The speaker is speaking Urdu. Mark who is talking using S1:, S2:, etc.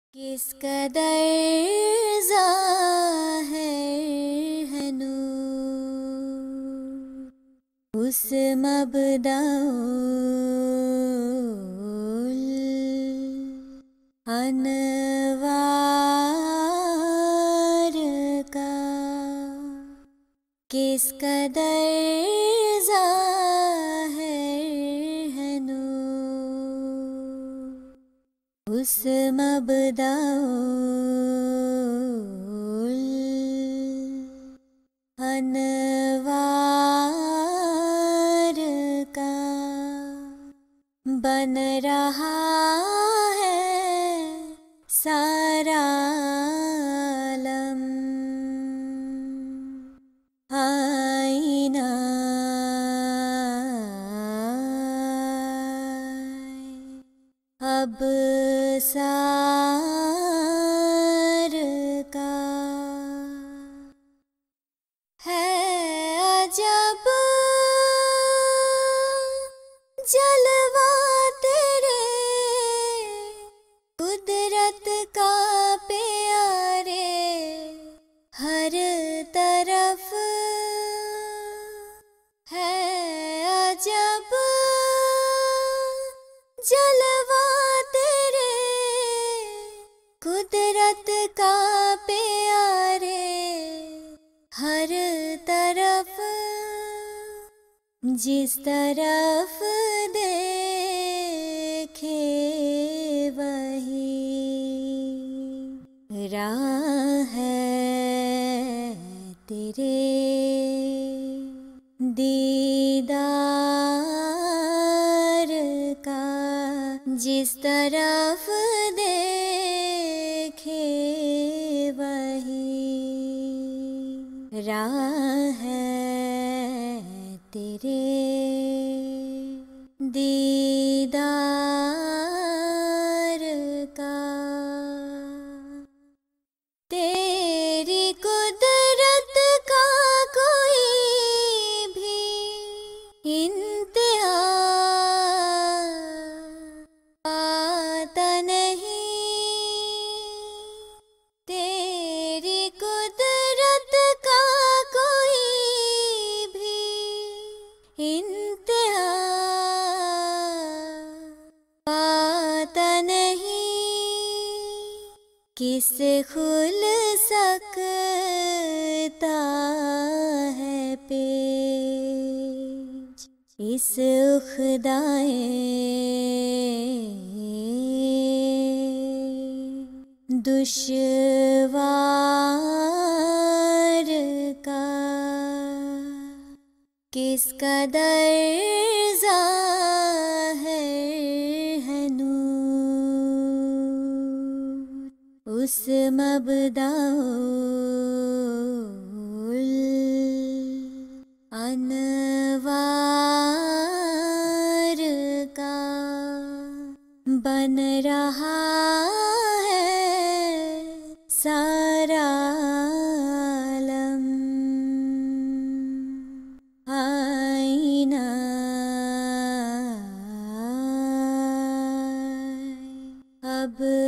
S1: کس قدر ظاہر ہے نور اس مبدأ الانوار کا، کس قدر ظاہر ہے نور اس مبدأ الانوار کا، بن رہا ہے سارا عالم آئینہ ابصار کا، ہے عجب جلوہ تیرے قدرت کا پیارے، ہر طرف ہے عجب جلوہ تیرے قدرت کا پیارے، ہر طرف جس طرف دیکھے وہی راہ ہے تیرے دیدار کا، جس طرف دیکھے وہی راہ ہے تیرے دیدار کا، تیری قدرت کا کوئی بھی انتہا آتا نہیں، تیری قدرت کا کوئی بھی انتہا آتا نہیں، کس خل سکتا ہے پیش اس اخدائے دشوار کا، کس قدر ظاہر ہے نور اس مبدأ الانوار کا، بن رہا ہے سارا عالم آئینہ اب